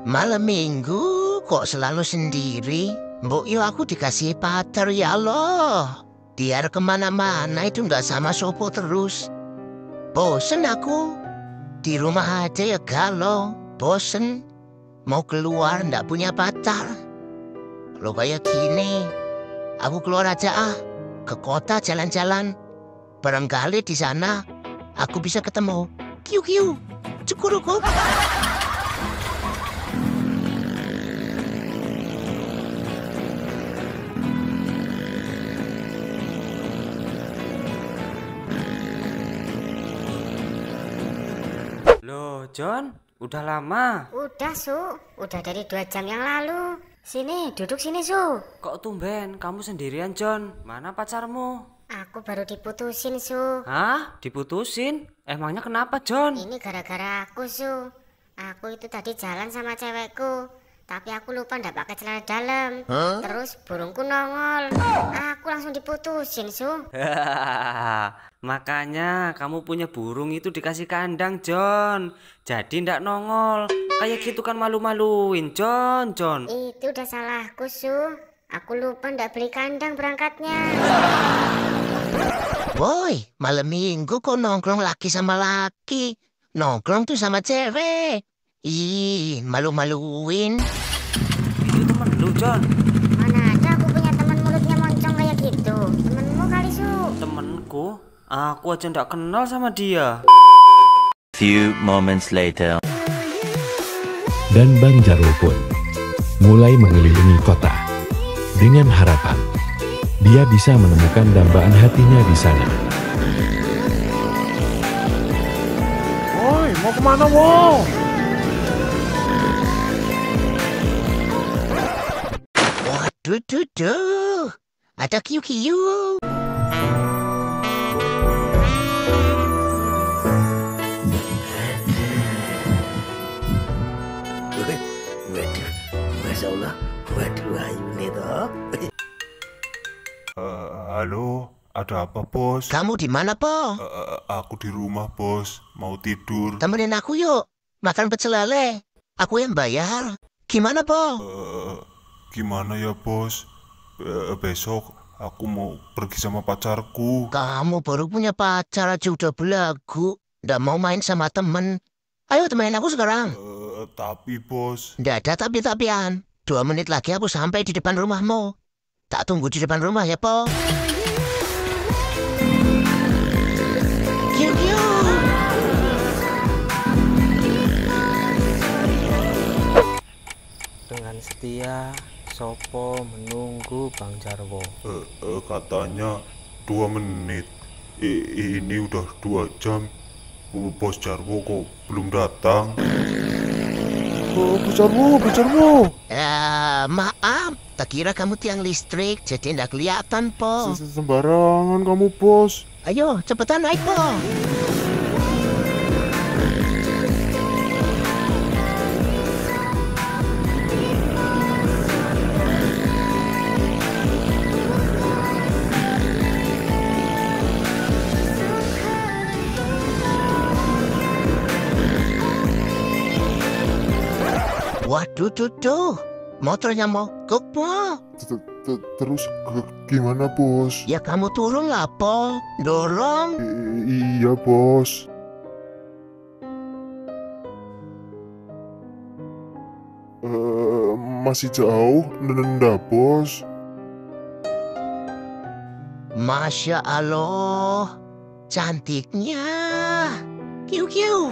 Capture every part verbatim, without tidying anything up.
Malam minggu kok selalu sendiri? Mbok yo aku dikasih pacar ya Allah. Biar kemana-mana itu nggak sama Sopo terus. Bosen aku. Di rumah aja ya galau. Bosen. Mau keluar nggak punya pacar. Lo kayak gini. Aku keluar aja ah. Ke kota jalan-jalan. Barangkali di sana aku bisa ketemu. Kiu-kiu. Cukurukup. Loh, John, udah lama? Udah, Su. Udah dari dua jam yang lalu. Sini, duduk sini, Su. Kok tumben kamu sendirian, John? Mana pacarmu? Aku baru diputusin, Su. Hah? Diputusin? Emangnya kenapa, John? Ini gara-gara aku, Su. Aku itu tadi jalan sama cewekku. Tapi aku lupa ndak pakai celana dalam. Huh? Terus burungku nongol. Aku langsung diputusin, Su. Makanya kamu punya burung itu dikasih kandang, John. Jadi ndak nongol. Kayak gitu kan malu-maluin, John, John. Itu udah salahku, Su. Aku lupa ndak beli kandang berangkatnya. Boy, malam minggu kok nongkrong laki sama laki. Nongkrong tuh sama cewek. Ih, malu-maluin. Itu temen lu, John. Mana ada aku punya teman mulutnya moncong kayak gitu. Temenmu kali, Su. Temenku? Aku aja ndak kenal sama dia. Few moments later. Dan Bang Jarwo pun mulai mengelilingi kota dengan harapan dia bisa menemukan dambaan hatinya di sana. Woi, mau kemana, wo? Waduh, duh, duh. Ada kiu-kiu. Waduh, Masya Allah, waduh ayu nih toh. Uh, halo, ada apa, Bos? Kamu di mana, Po? Uh, aku di rumah, Bos. Mau tidur. Temenin aku yuk. Makan pecel lele. Aku yang bayar. Gimana, Po? Uh, gimana ya, Bos? Uh, besok aku mau pergi sama pacarku. Kamu baru punya pacar aja udah belagu. Nggak mau main sama temen. Ayo temenin aku sekarang. Uh, tapi, Bos. Nggak ada tapi-tapian. Dua menit lagi aku sampai di depan rumahmu. Tak tunggu di depan rumah ya, Po. Kiu-kiu. Dengan setia, Sopo menunggu Bang Jarwo. Uh, uh, katanya dua menit. I ini udah dua jam. Uh, Bos Jarwo kok belum datang? Uh, Bos Jarwo, Bos Jarwo. Eh, maaf. Tak kira kamu tiang listrik, jadi nggak kelihatan, Po. Sembarangan kamu, Bos. Ayo, cepetan naik, Po. Waduh, tuh, tuh. Motornya mogok, Po. Terus gimana, Bos? Ya kamu turun lah, Po. Dorong. Iya, Bos. Uh, masih jauh, nenda, Bos. Masya Allah. Cantiknya. Kiu-kiu.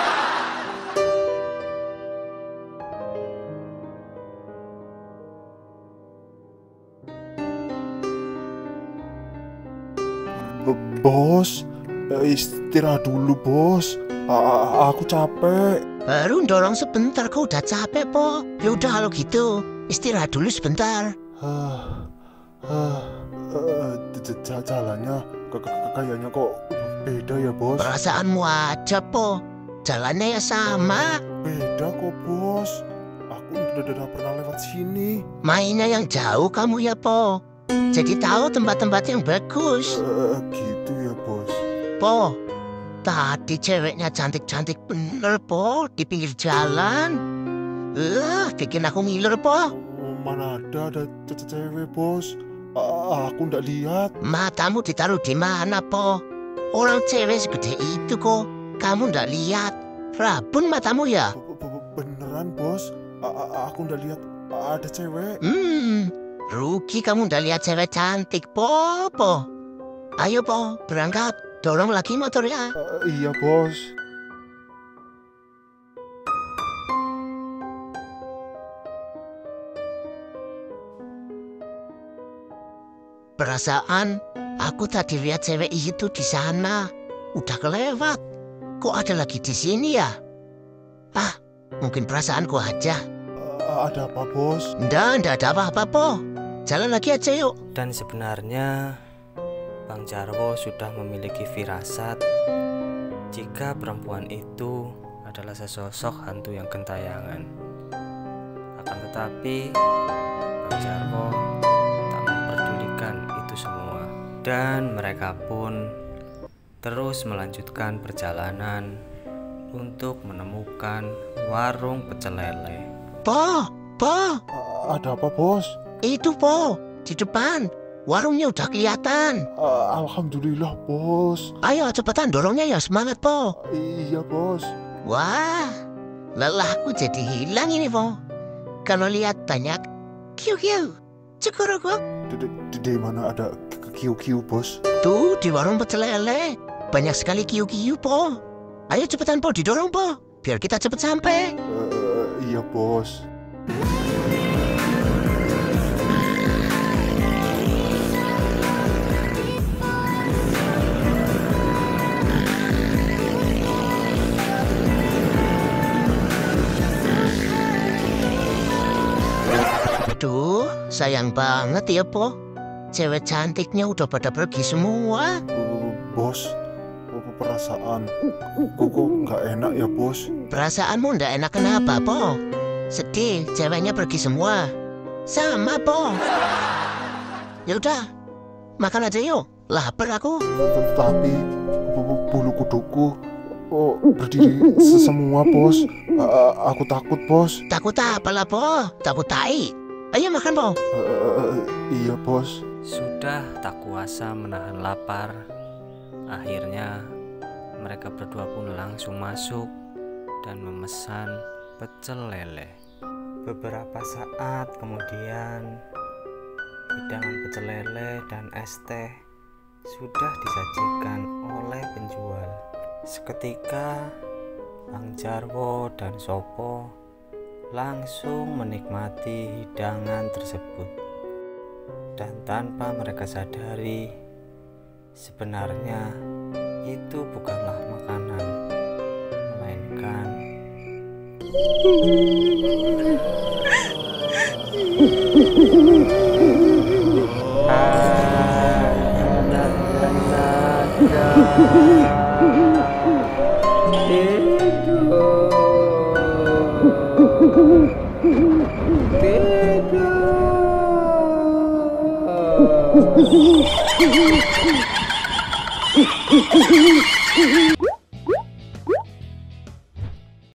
Bos, istirahat dulu, Bos. A aku capek. Baru dorong sebentar, kau udah capek, Po. Ya udah kalau gitu, istirahat dulu sebentar. Hah, hah, jalannya kayaknya kok beda ya, Bos. Perasaanmu aja, Po. Jalannya ya sama. Beda kok, Bos. Aku udah, udah pernah lewat sini. Mainnya yang jauh kamu ya, Po. Jadi tahu tempat-tempat yang bagus. Uh, gitu ya, Bos. Po, tadi ceweknya cantik-cantik bener, Po, di pinggir jalan. Eh, bikin aku ngiler, po. Oh, mana ada ada ce- cewek, bos. A- aku ndak lihat. Matamu ditaruh di mana, po? Orang cewek segede itu kok. Kamu ndak lihat. Rabun matamu ya? B- b- Beneran, bos. A- a- aku ndak lihat ada cewek. Hmm, rugi kamu ndak lihat cewek cantik, po, po. Ayo, po, berangkat. Dorong lagi motornya. Eh, iya, bos. Perasaan aku tadi lihat cewek itu di sana. Udah kelewat. Kok ada lagi di sini ya? Ah, mungkin perasaanku aja. Eh, ada apa, bos? Nggak, nggak ada apa-apa, po. Jalan lagi aja yuk. Dan sebenarnya Bang Jarwo sudah memiliki firasat jika perempuan itu adalah sesosok hantu yang gentayangan. Akan tetapi Bang Jarwo tak memperdulikan itu semua. Dan mereka pun terus melanjutkan perjalanan untuk menemukan warung pecel lele. Po, po, A- ada apa, bos? itu po, di depan. Warungnya udah kelihatan. Eh, Alhamdulillah, bos. Ayo cepetan dorongnya ya, semangat, po. Iya, bos. Wah, lelahku jadi hilang ini, po. Kalau lihat banyak kiu-kiu, cukurukuk. Di, di, di mana ada kiu-kiu, bos? Tuh, di warung pecel lele. Banyak sekali kiu-kiu, po. Ayo cepetan, po, didorong, po. Biar kita cepet sampai. Eh, iya, bos. Aduh, sayang banget ya, po. Cewek cantiknya udah pada pergi semua. Eh, Bos, p- perasaan kok kok nggak enak ya, bos? Perasaanmu ndak enak kenapa, po? Sedih, ceweknya pergi semua. Sama, po. Ya udah, makan aja yuk. Lapar aku. T- Tapi b- b- bulu kuduku oh, berdiri se- semua, bos. A- Aku takut, bos. Takut apa lah, po? Takut tai. Ayo makan, po. Eh, Iya, bos. Sudah tak kuasa menahan lapar. Akhirnya mereka berdua pun langsung masuk dan memesan pecel lele. Beberapa saat kemudian hidangan pecel lele dan es teh sudah disajikan oleh penjual. Seketika Bang Jarwo dan Sopo langsung menikmati hidangan tersebut. Dan tanpa mereka sadari, sebenarnya itu bukanlah makanan, melainkan Hehehe